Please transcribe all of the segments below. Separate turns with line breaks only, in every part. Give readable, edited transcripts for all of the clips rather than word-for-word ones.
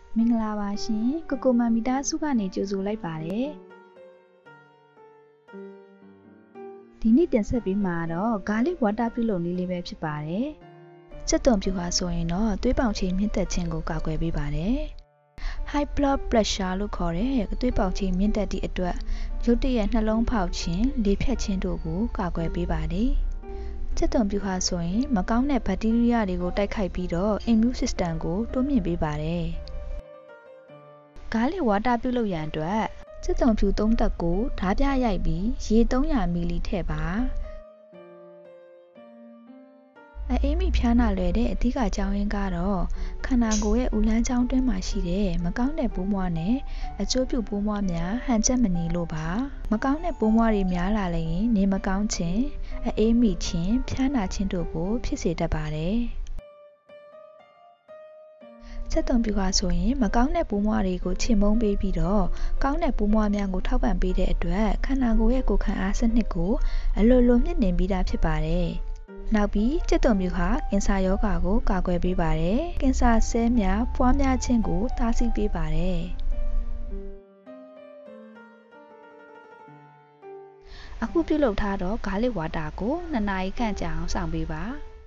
မင်္ဂလာပါရှင်ကိုကိုမန်မီတာစုကနေကြိုဆိုလိုက်ပါတယ်ဒီနေ့တင်ဆက်ပေးမှာတော့ဂါလိဝါတာပြုလုပ်နည်းလေးပဲဖြစ်ပါတယ်စက်သွန်ပြူဟာဆိုရင်တော့သွေးပေါင်ချိန်မြင့်တက်ခြင်းကိုကာကွယ်ပေးပါတယ် High blood pressure လို့ခေါ်တဲ့သွေးပေါင်ချိန်မြင့်တက်သည့်အတွက်ရုတ်တရက်နှလုံးဖောက်ခြင်းလေဖြတ်ခြင်းတို့ကိုကာကွယ်ပေးပါတယ်စက်သွန်ပြူဟာဆိုရင်မကောင်းတဲ့ဘက်တီးရီးယားတွေကိုတိုက်ခိုက်ပြီးတော့ immune system ကိုတိုးမြှင့်ပေးပါတယ်ဂါလိဝါတာပြုလုပ်ရန်အတွက်စက်သွန်ဖြူ3တက်ကိုဓားပြရိုက်ပြီးရေ300မီလီထည့်ပါအေးမိဖျားနာလွယ်တဲ့အဓိကအကြောင်းရင်းကတော့ခန္ဓာကိုယ်ရဲ့ဥလန်းချောင်းတွင်းမှာရှိတဲ့မကောင်းတဲ့ပိုးမွှားနဲ့အကျိုးပြုပိုးမွှားများဟန်ချက်မညီလို့ပါမကောင်းတဲ့ပိုးမွှားတွေများလာရင်နေမကောင်းခြင်းအေးမိခြင်းဖျားနာခြင်းတို့ကိုဖြစ်စေတတ်ပါတယ်စက်သွန်ပြူဟာဆိုရင်မကောင်းတဲ့ပိုးမွှားတွေကိုချေမှုန်းပေးပြီးတော့ကောင်းတဲ့ပိုးမွှားများကိုထောက်ပံ့ပေးတဲ့အတွက်ခန္ဓာကိုယ်ရဲ့ကိုယ်ခံအားစနစ်ကိုအလိုလိုမြင့်တင်ပြီးသားဖြစ်ပါတယ်နောက်ပြီးစက်သွန်ပြူဟာကင်ဆာရောဂါကိုကာကွယ်ပေးပါတယ်ကင်ဆာဆဲများပွားများခြင်းကိုတားဆီးပေးပါတယ်အခုပြုလုပ်ထားတော့ဂါလိဝါတာကို2နာရီခန့်ကြာအောင်စောင့်ပေးပါ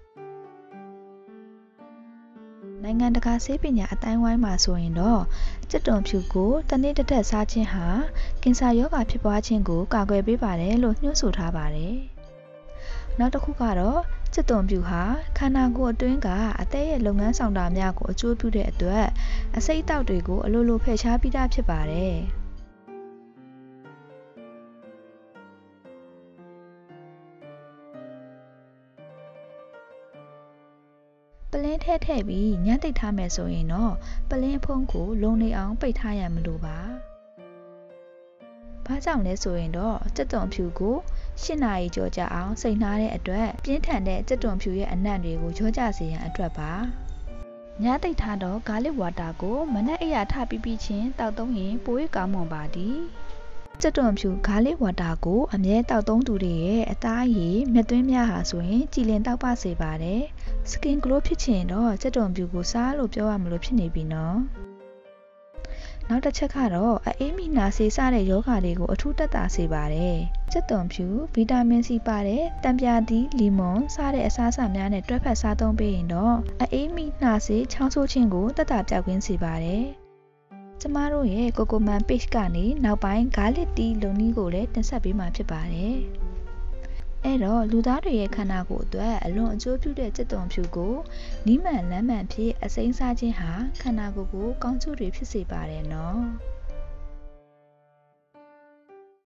နိုင်ငံတကာဆေးပညာအတိုင်းဝိုင်းမှာဆိုရင်တော့စက်သွန်ဖြူကိုတစ်နေ့တစ်သက်စားခြင်းဟာကင်ဆာရောဂါဖြစ်ပွားခြင်းကိုကာကွယ်ပေးပါတယ်လို့ညွှန်ဆိုထားပါတယ်နောက်တစ်ခုကတော့စက်သွန်ဖြူဟာခန္ဓာကိုယ်အတွင်းကအသက်ရဲ့လုပ်ငန်းဆောင်တာများကိုအကျိုးပြုတဲ့အတွက်အဆိပ်အတောက်တွေကိုအလိုလိုဖယ်ရှားပြီးသားဖြစ်ပါတယ်ပလင်းထည့်ပြီးညှပ်တိတ်ထားမယ်ဆိုရင်တော့ပလင်းဖုံးကိုလုံနေအောင်ပိတ်ထားရန်မလိုပါဘာကြောင့်လဲဆိုရင်တော့စက်သွန်ဖြူကို8နာရီကျော်ကြာအောင်စိမ်နှားတဲ့အတွက်ပြင်းထန်တဲ့စက်သွန်ဖြူရဲ့အနံ့တွေကိုရောကြစေရန်အတွက်ပါညှပ်တိတ်ထားတော့ဂါလိဝါတာကိုမနက်အိယာထပြီးချင်းတောက်သုံးရင်ပို၍ကောင်းမွန်ပါသည်စက်သွန်ဖြူဂါလိဝါတာကိုအမြဲတောက်သုံးသူတွေရဲ့အသားအရည်မျက်သွင်းများဟာဆိုရင်ကြည်လင်တောက်ပစေပါတယ် skin glow ဖြစ်ချင်တော့စက်သွန်ဖြူကိုစားလို့ပြောရမလို့ဖြစ်နေပြီနော်နောက်တစ်ချက်ကတော့အေးမိနာစေးစတဲ့ယောဂါတွေကိုအထူးတက်တာစေပါတယ်စက်သွန်ဖြူဗီတာမင်စီပါတဲ့တံပြာသီးလီမွန်စတဲ့အစားအစာများနဲ့တွဲဖက်စားသုံးပေးရင်တော့အေးမိနာစေးချောင်းဆိုးခြင်းကိုတက်တာပြောက်ကင်းစေပါတယ်ကျမတို့ရဲ့ကိုကိုမန် page ကနေနောက်ပိုင်းဂါလစ်တီးလုံနည်းကိုလည်းတင်ဆက်ပေးမှာဖြစ်ပါတယ်အဲ့တော့လူသားတွေရဲ့ခန္ဓာကိုယ်အတွက်အလွန်အကျိုးပြုတဲ့စက်သွန်ဖြူကိုနီးမှန်လမ်းမှန်ဖြစ်အစိမ်းစားခြင်းဟာခန္ဓာကိုယ်ကိုကောင်းကျိုးတွေဖြစ်စေပါတယ်နော်